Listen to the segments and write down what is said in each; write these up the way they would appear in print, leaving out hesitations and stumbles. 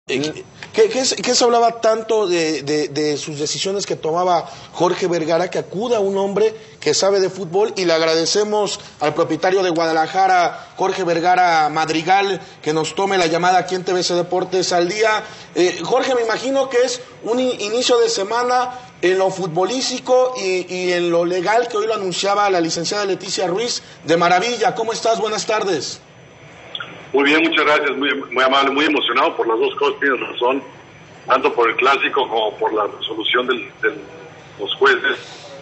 ¿Qué se hablaba tanto de sus decisiones que tomaba Jorge Vergara, que acude a un hombre que sabe de fútbol? Y le agradecemos al propietario de Guadalajara, Jorge Vergara Madrigal, que nos tome la llamada aquí en TVC Deportes al Día. Jorge, me imagino que es un inicio de semana en lo futbolístico y en lo legal, que hoy lo anunciaba la licenciada Leticia Ruiz, de maravilla. ¿Cómo estás? Buenas tardes. Muy bien, muchas gracias, muy amable, muy emocionado por las dos cosas, tienes razón, tanto por el clásico como por la resolución de los jueces.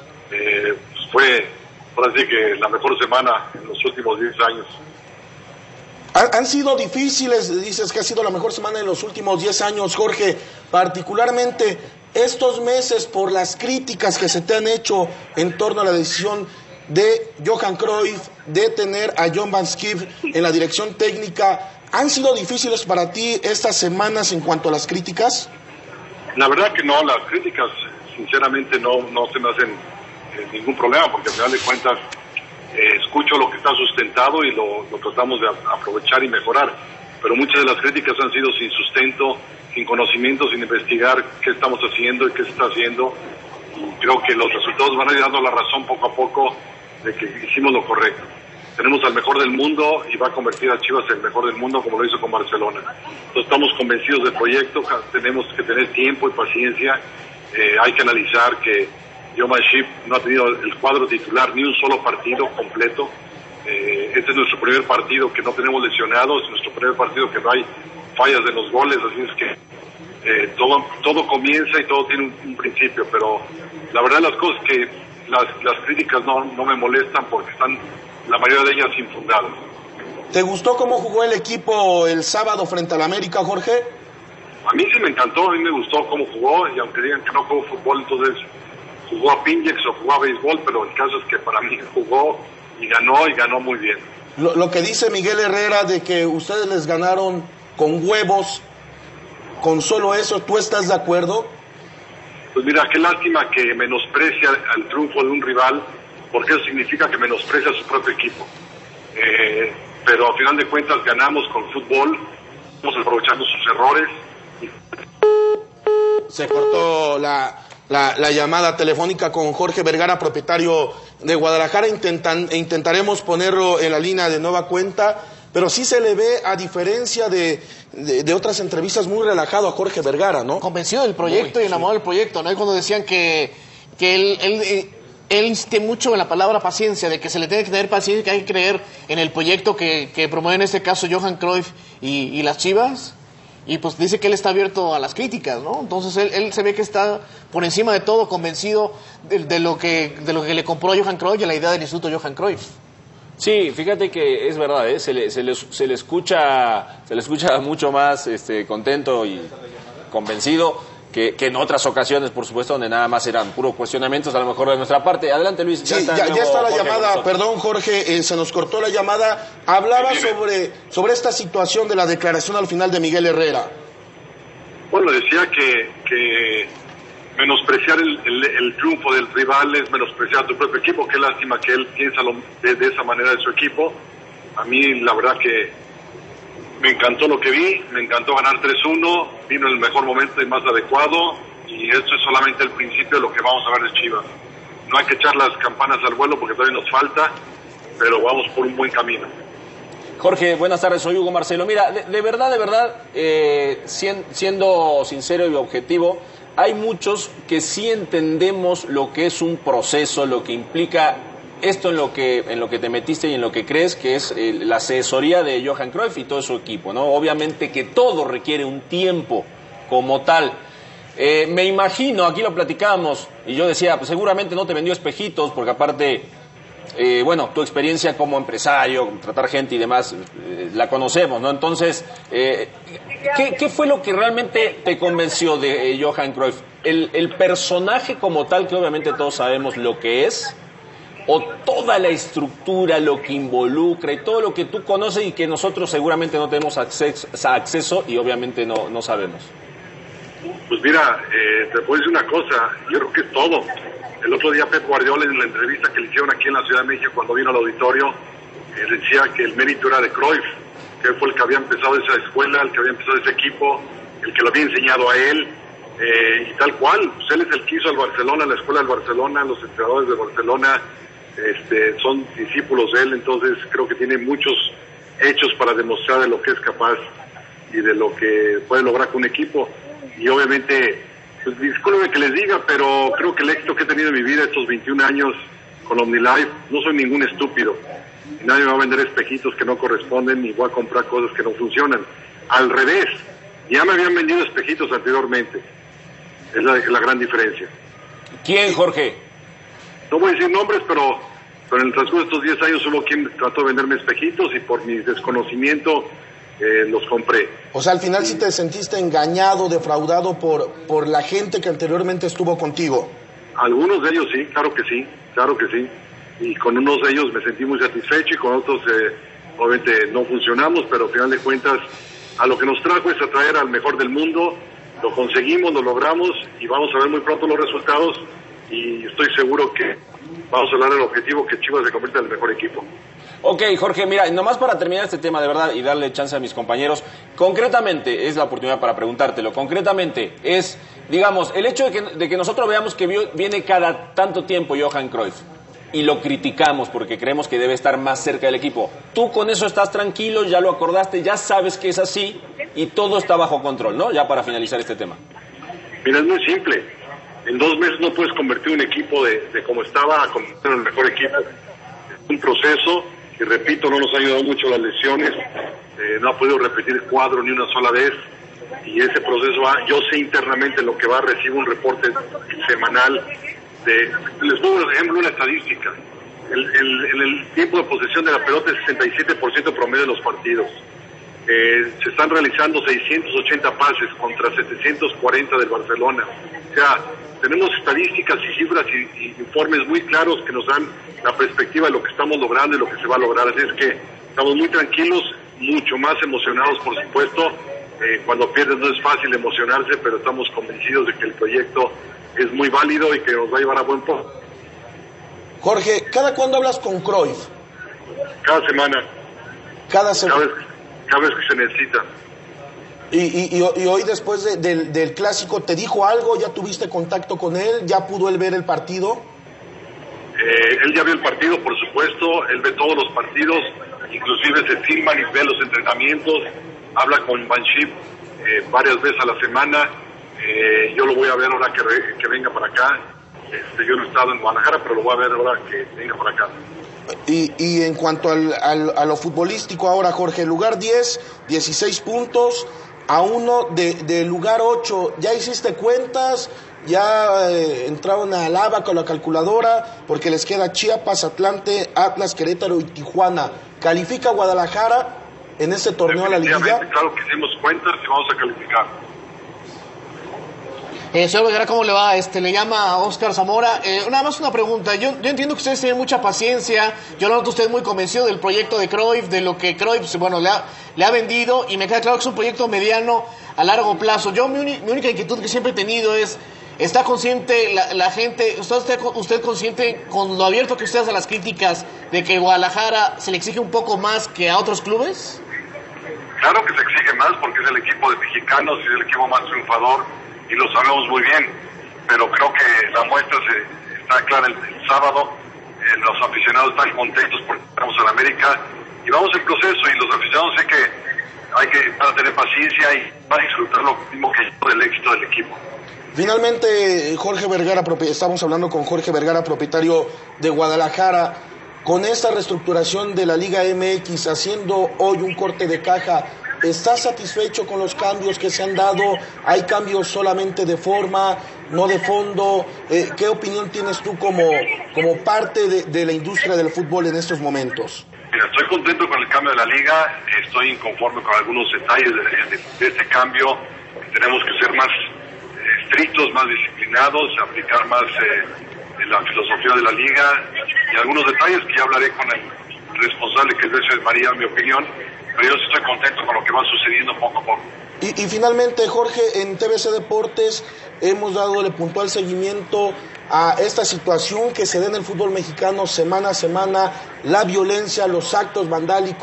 Fue, ahora sí que la mejor semana en los últimos 10 años. Han sido difíciles, dices que ha sido la mejor semana en los últimos 10 años, Jorge, particularmente estos meses por las críticas que se te han hecho en torno a la decisión de Johan Cruyff, de tener a John Van Schip en la dirección técnica. ¿Han sido difíciles para ti estas semanas en cuanto a las críticas? La verdad que no, las críticas sinceramente no se me hacen ningún problema, porque al final de cuentas escucho lo que está sustentado y lo tratamos de aprovechar y mejorar, pero muchas de las críticas han sido sin sustento, sin conocimiento, sin investigar qué estamos haciendo y qué se está haciendo, y creo que los resultados van a ir dando la razón poco a poco de que hicimos lo correcto. Tenemos al mejor del mundo y va a convertir a Chivas en el mejor del mundo, como lo hizo con Barcelona. Entonces estamos convencidos del proyecto, tenemos que tener tiempo y paciencia. Hay que analizar que John Van Schip no ha tenido el cuadro titular ni un solo partido completo. Este es nuestro primer partido que no tenemos lesionados, nuestro primer partido que no hay fallas de los goles, así es que todo comienza y todo tiene un principio, pero la verdad las cosas que las críticas no me molestan porque están la mayoría de ellas infundadas. ¿Te gustó cómo jugó el equipo el sábado frente al América, Jorge? A mí sí me encantó, a mí me gustó cómo jugó, y aunque digan que no jugó fútbol, entonces jugó a Pingex o jugó a béisbol, pero el caso es que para mí jugó y ganó muy bien. Lo que dice Miguel Herrera de que ustedes les ganaron con huevos, con solo eso, ¿tú estás de acuerdo? Pues mira, qué lástima que menosprecia al triunfo de un rival, porque eso significa que menosprecia a su propio equipo. Pero al final de cuentas ganamos con fútbol, estamos aprovechando sus errores. Se cortó la llamada telefónica con Jorge Vergara, propietario de Guadalajara. Intentaremos ponerlo en la línea de nueva cuenta, pero sí se le ve, a diferencia de otras entrevistas, muy relajado a Jorge Vergara, ¿no? Convencido del proyecto y enamorado del proyecto, ¿no? Y cuando decían que él insiste mucho en la palabra paciencia, de que se le tiene que tener paciencia y que hay que creer en el proyecto que promueve en este caso Johan Cruyff y las Chivas. Y pues dice que él está abierto a las críticas, ¿no? Entonces él se ve que está por encima de todo convencido de lo que le compró a Johan Cruyff y a la idea del Instituto Johan Cruyff. Sí, fíjate que es verdad, se le escucha mucho más contento y convencido que en otras ocasiones, por supuesto, donde nada más eran puros cuestionamientos, a lo mejor de nuestra parte. Adelante, Luis. Sí, ya está la llamada. Perdón, Jorge, se nos cortó la llamada. Hablaba sobre esta situación de la declaración al final de Miguel Herrera. Bueno, decía que menospreciar el triunfo del rival es menospreciar a tu propio equipo. Qué lástima que él piensa de esa manera de su equipo. A mí, la verdad que me encantó lo que vi, me encantó ganar 3-1, vino en el mejor momento y más adecuado, y esto es solamente el principio de lo que vamos a ver de Chivas. No hay que echar las campanas al vuelo porque todavía nos falta, pero vamos por un buen camino. Jorge, buenas tardes, soy Hugo Marcelo. Mira, de verdad, siendo sincero y objetivo, hay muchos que sí entendemos lo que es un proceso, lo que implica esto en lo que te metiste y en lo que crees que es la asesoría de Johan Cruyff y todo su equipo, ¿no? Obviamente que todo requiere un tiempo como tal. Me imagino, aquí lo platicábamos, y yo decía, pues seguramente no te vendió espejitos, porque aparte, tu experiencia como empresario, tratar gente y demás, la conocemos, ¿no? Entonces, ¿qué fue lo que realmente te convenció de Johan Cruyff? ¿El personaje como tal, que obviamente todos sabemos lo que es, o toda la estructura, lo que involucra y todo lo que tú conoces y que nosotros seguramente no tenemos acceso y obviamente no sabemos? Pues mira, te puedo decir una cosa, yo creo que es todo. El otro día Pep Guardiola, en la entrevista que le hicieron aquí en la Ciudad de México cuando vino al auditorio, decía que el mérito era de Cruyff, que fue el que había empezado esa escuela, el que había empezado ese equipo, el que lo había enseñado a él, y tal cual, pues él es el que hizo al Barcelona, la escuela del Barcelona, los entrenadores de Barcelona son discípulos de él, entonces creo que tiene muchos hechos para demostrar de lo que es capaz y de lo que puede lograr con un equipo. Y obviamente, pues discúlpenme que les diga, pero creo que el éxito que he tenido en mi vida estos 21 años con OmniLife, no soy ningún estúpido. Nadie me va a vender espejitos que no corresponden ni voy a comprar cosas que no funcionan. Al revés, ya me habían vendido espejitos anteriormente. Es la gran diferencia. ¿Quién, Jorge? No voy a decir nombres, pero en el transcurso de estos 10 años hubo quien trató de venderme espejitos y por mi desconocimiento los compré. O sea, al final sí te sentiste engañado, defraudado por la gente que anteriormente estuvo contigo. Algunos de ellos sí, claro que sí. Y con unos de ellos me sentí muy satisfecho y con otros obviamente no funcionamos, pero al final de cuentas a lo que nos trajo es atraer al mejor del mundo. Lo conseguimos, lo logramos y vamos a ver muy pronto los resultados y estoy seguro que vamos a lograr el objetivo que Chivas se convierta en el mejor equipo. Ok, Jorge, mira, nomás para terminar este tema de verdad y darle chance a mis compañeros, concretamente, es la oportunidad para preguntártelo, concretamente es, digamos, el hecho de que nosotros veamos que viene cada tanto tiempo Johan Cruyff y lo criticamos porque creemos que debe estar más cerca del equipo. Tú con eso estás tranquilo, ya lo acordaste, ya sabes que es así y todo está bajo control, ¿no? Ya para finalizar este tema. Mira, es muy simple. En 2 meses no puedes convertir un equipo de como estaba a convertirlo en el mejor equipo. Es un proceso y repito, no nos ha ayudado mucho las lesiones. No ha podido repetir el cuadro ni una sola vez. Y ese proceso va, yo sé internamente lo que va, recibo un reporte semanal. Les pongo por ejemplo una estadística. El tiempo de posesión de la pelota es 67% promedio de los partidos. Se están realizando 680 pases contra 740 del Barcelona. O sea, tenemos estadísticas y cifras y informes muy claros que nos dan la perspectiva de lo que estamos logrando y lo que se va a lograr. Así es que estamos muy tranquilos, mucho más emocionados, por supuesto. Cuando pierdes no es fácil emocionarse, pero estamos convencidos de que el proyecto es muy válido y que nos va a llevar a buen puerto. Jorge, ¿cada cuándo hablas con Cruyff? Cada semana. Cada semana. Cada vez que se necesita. Y hoy después del clásico, ¿te dijo algo? ¿Ya tuviste contacto con él? ¿Ya pudo él ver el partido? Él ya vio el partido, por supuesto. Él ve todos los partidos. Inclusive se filman y ve los entrenamientos. Habla con Banship varias veces a la semana. Yo lo voy a ver ahora que venga para acá. Yo no he estado en Guadalajara, pero lo voy a ver ahora que venga para acá. Y en cuanto a lo futbolístico ahora, Jorge, lugar 10, 16 puntos, a uno de lugar 8, ¿ya hiciste cuentas? ¿Ya entraron a lava con la calculadora? Porque les queda Chiapas, Atlante, Atlas, Querétaro y Tijuana. ¿Califica Guadalajara en este torneo a la liguilla? Claro que hicimos cuentas y vamos a calificar. Señor Vergara, ¿cómo le va? Le llama Oscar Zamora. Nada más una pregunta. Yo entiendo que ustedes tienen mucha paciencia. Yo lo noto usted muy convencido del proyecto de Cruyff, de lo que Cruyff, bueno, le ha vendido, y me queda claro que es un proyecto mediano a largo plazo. Yo mi única inquietud que siempre he tenido es, ¿está consciente la gente, usted consciente con lo abierto que usted hace a las críticas de que Guadalajara se le exige un poco más que a otros clubes? Claro que se exige más porque es el equipo de mexicanos y es el equipo más triunfador. Y lo sabemos muy bien, pero creo que la muestra está clara el sábado. Los aficionados están contentos porque estamos en América y vamos en proceso, y los aficionados sé que hay que tener paciencia y van a disfrutar lo mismo que yo del éxito del equipo. Finalmente, Jorge Vergara, estamos hablando con Jorge Vergara, propietario de Guadalajara. Con esta reestructuración de la Liga MX, haciendo hoy un corte de caja, ¿estás satisfecho con los cambios que se han dado? ¿Hay cambios solamente de forma, no de fondo? ¿Qué opinión tienes tú como parte de la industria del fútbol en estos momentos? Mira, estoy contento con el cambio de la liga, estoy inconforme con algunos detalles de este cambio. Tenemos que ser más estrictos, más disciplinados, aplicar más la filosofía de la liga y algunos detalles que ya hablaré con el responsable, que es César María, en mi opinión. Pero yo sí estoy contento con lo que va sucediendo poco a poco. Y finalmente, Jorge, en TVC Deportes hemos dado puntual seguimiento a esta situación que se da en el fútbol mexicano semana a semana, la violencia, los actos vandálicos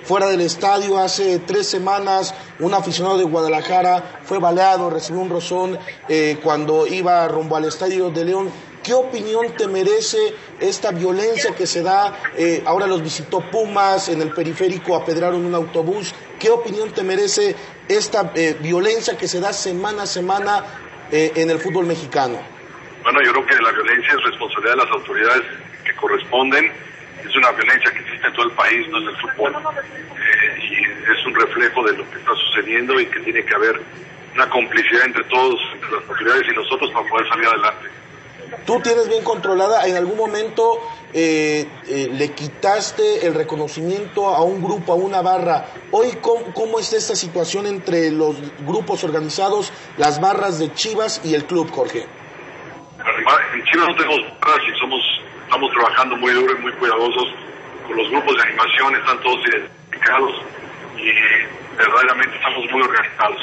fuera del estadio. Hace 3 semanas un aficionado de Guadalajara fue baleado, recibió un rozón cuando iba rumbo al estadio de León. ¿Qué opinión te merece esta violencia que se da? Ahora los visitó Pumas, en el periférico apedrearon un autobús. ¿Qué opinión te merece esta violencia que se da semana a semana en el fútbol mexicano? Bueno, yo creo que la violencia es responsabilidad de las autoridades que corresponden. Es una violencia que existe en todo el país, no es el fútbol. Y es un reflejo de lo que está sucediendo y que tiene que haber una complicidad entre todos, entre las autoridades y nosotros para poder salir adelante. Tú tienes bien controlada, en algún momento le quitaste el reconocimiento a un grupo, a una barra. Hoy, ¿cómo está esta situación entre los grupos organizados, las barras de Chivas y el club, Jorge? En Chivas no tenemos barras y estamos trabajando muy duro y muy cuidadosos con los grupos de animación, están todos identificados y verdaderamente estamos muy organizados.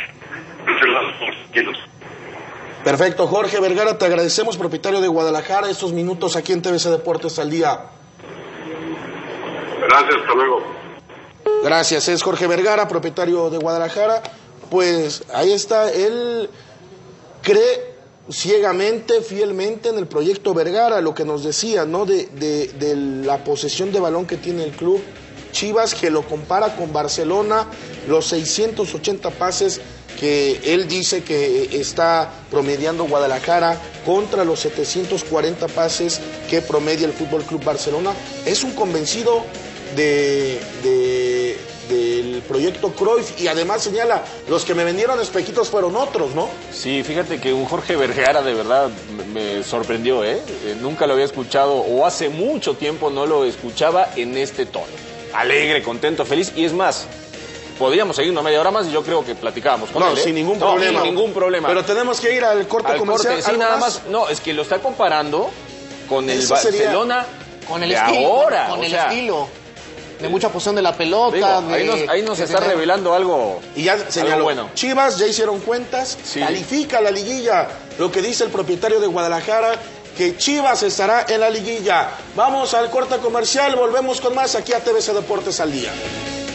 Perfecto, Jorge Vergara, te agradecemos, propietario de Guadalajara, estos minutos aquí en TVC Deportes al Día. Gracias, hasta luego. Gracias, es Jorge Vergara, propietario de Guadalajara. Pues ahí está, él cree ciegamente, fielmente en el proyecto Vergara, lo que nos decía, ¿no? De la posesión de balón que tiene el club Chivas, que lo compara con Barcelona, los 680 pases que él dice que está promediando Guadalajara contra los 740 pases que promedia el Fútbol Club Barcelona. Es un convencido del proyecto Cruyff y además señala, los que me vendieron espejitos fueron otros, ¿no? Sí, fíjate que un Jorge Vergara de verdad me sorprendió, nunca lo había escuchado o hace mucho tiempo no lo escuchaba en este tono. Alegre, contento, feliz y es más, podríamos seguir una media hora más y yo creo que platicábamos con él. Sin ningún problema. Sin ningún problema. Pero tenemos que ir al corte comercial. Sí, nada más. No, es que lo está comparando con el Barcelona con el de estilo, ahora. con el estilo de mucha posición de la pelota. Digo, ahí nos está revelando algo. Y ya señaló, bueno. Chivas ya hicieron cuentas, sí. Califica la liguilla. Lo que dice el propietario de Guadalajara, que Chivas estará en la liguilla. Vamos al corte comercial, volvemos con más aquí a TVC Deportes al Día.